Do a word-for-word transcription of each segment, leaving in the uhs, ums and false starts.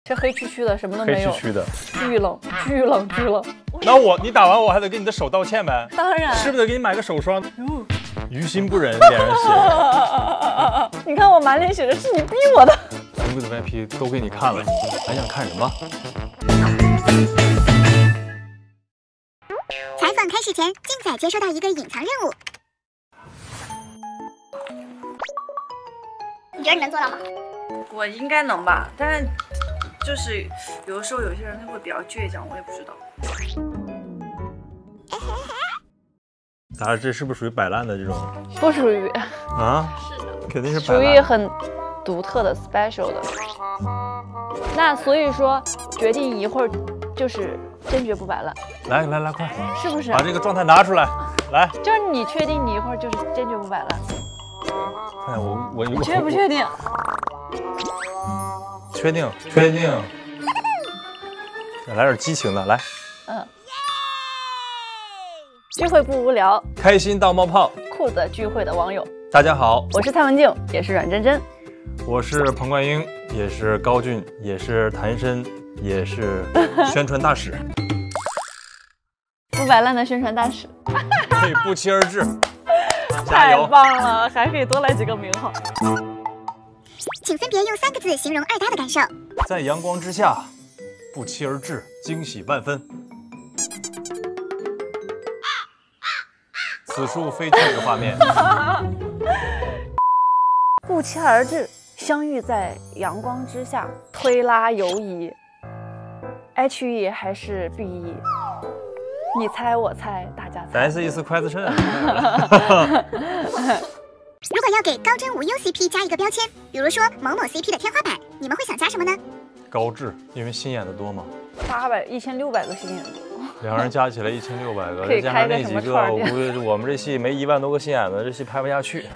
这黑黢黢的，什么都没有。 黑黢黢的， 巨冷，巨冷，巨冷。 那我你打完我还得给你的手道歉呗？ 当然。 是不是得给你买个手霜？于心不忍，脸上写。 你看我满脸写的是你逼我的。 全部的 V I P 都给你看了，还想看什么？ 采访开始前，竞仔接收到一个隐藏任务。你觉得你能做到吗？ 我应该能吧，但是就是有的时候有些人他会比较倔强，我也不知道。 咱俩这是不是属于摆烂的这种？ 不属于啊，是的，肯定是摆属烂于很独特的 special 的。那所以说，决定一会儿就是坚决不摆烂。 来来来，快， 是不是？ 把这个状态拿出来，来。 就是你确定你一会儿就是坚决不摆烂？ 哎，我我你确不确定？ 确定，确定。来点激情的，来。 嗯。聚会不无聊， 开心到冒泡， 酷的聚会的网友。 大家好， 我是蔡文静，也是阮真真。 我是彭冠英，也是高俊，也是谭申，也是宣传大使。 不摆烂的宣传大使。 可以不期而至。加油！ 太棒了，还可以多来几个名号。 请分别用三个字形容二搭的感受。 在阳光之下，不期而至，惊喜万分。此处非这个画面。 不期而至，相遇在阳光之下，推拉游移 ，H E 还是 B E？ 你猜我猜，大家猜。 This is question。 如果要给高真无忧 C P 加一个标签，比如说某某 C P 的天花板，你们会想加什么呢？ 高质，因为心眼的多嘛。 八百一千六百个心眼子。 两人加起来一千六百个， 可以加上那几个，我估计我们这戏没一万多个心眼子，这戏拍不下去。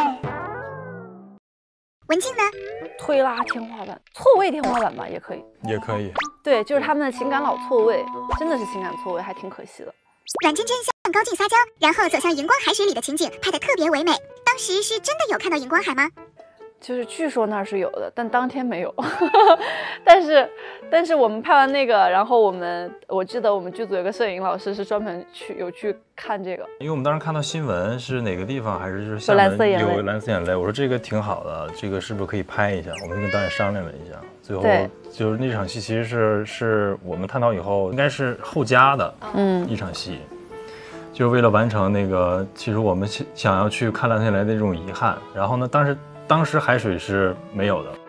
文静呢？ 推拉天花板，错位天花板吧，也可以。 也可以。 对，就是他们的情感老错位，真的是情感错位，还挺可惜的。 阮真真向高俊撒娇，然后走向荧光海水里的情景拍得特别唯美。当时是真的有看到荧光海吗？ 就是据说那儿是有的，但当天没有。但是，但是我们拍完那个，然后我们我记得我们剧组有个摄影老师是专门去有去看这个， 因为我们当时看到新闻是哪个地方，还是就是厦门有蓝色眼泪，我说这个挺好的，这个是不是可以拍一下？我们就跟导演商量了一下，最后就是那场戏其实是是我们探讨以后应该是后加的，嗯，一场戏。就是为了完成那个，其实我们想要去看蓝色眼泪的那种遗憾。然后呢，当时当时海水是没有的，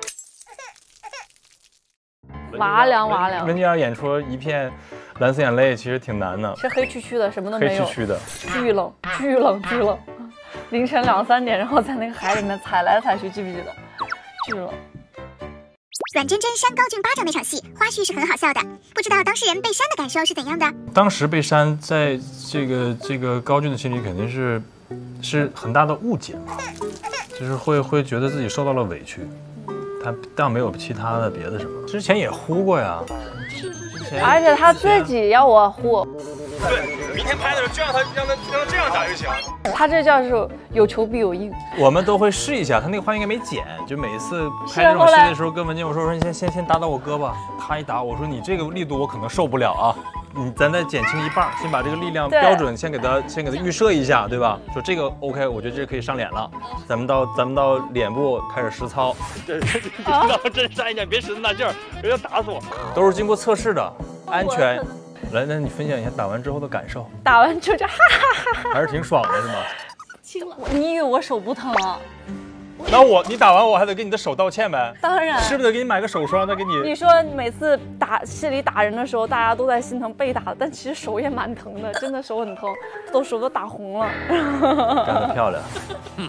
哇凉哇凉。 温妮要演出一片蓝色眼泪，其实挺难的。 是黑黢黢的，什么都没有。 黑黢黢的， 巨冷，巨冷，巨冷。凌晨两三点，然后在那个海里面踩来踩去，记不记得？巨冷。 阮真真扇高俊巴掌那场戏，花絮是很好笑的，不知道当事人被扇的感受是怎样的。 当时被扇，在这个这个高俊的心里肯定是是很大的误解嘛，就是会会觉得自己受到了委屈，他但没有其他的别的什么。之前也呼过呀， 而且他自己要我呼。 对，明天拍的时候就让他让他让他这样打就行。 他这叫是有求必有应。 我们都会试一下，他那个话应该没剪，就每一次拍这种戏的时候，跟文静我说说你先先先打打我胳膊，他一打我说你这个力度我可能受不了啊，你咱再减轻一半，先把这个力量标准先给他先给他预设一下，对吧？说这个 OK， 我觉得这可以上脸了，咱们到咱们到脸部开始实操。这这这真差一点，别使那么大劲儿，人家打死我。都是经过测试的，安全。来，那你分享一下打完之后的感受。 打完之后就哈哈哈哈， 还是挺爽的，是吗？ 轻了。你以为我手不疼啊？ 那我你打完我还得给你的手道歉呗？ 当然。 是不是得给你买个手霜再给你？ 你说每次打戏里打人的时候，大家都在心疼被打，但其实手也蛮疼的，真的手很疼，都手都打红了。 干得漂亮。嗯。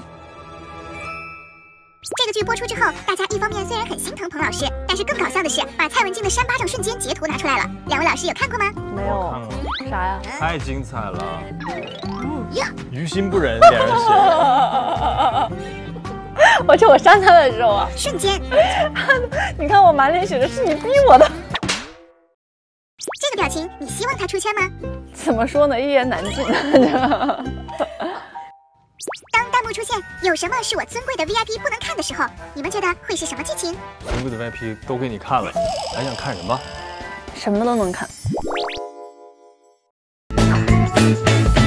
这个剧播出之后，大家一方面虽然很心疼彭老师，但是更搞笑的是，把蔡文静的扇巴掌瞬间截图拿出来了。两位老师有看过吗？ 没有。看过。啥呀？ 太精彩了。嗯呀。于心不忍，脸上写。 而且我扇他的时候啊， 瞬间， 你看我满脸写的是你逼我的。 这个表情，你希望他出圈吗？ 怎么说呢，一言难尽。 当弹幕出现有什么是我尊贵的 V I P 不能看的时候？你们觉得会是什么剧情？ 尊贵的 V I P 都给你看了，还想看什么？ 什么都能看。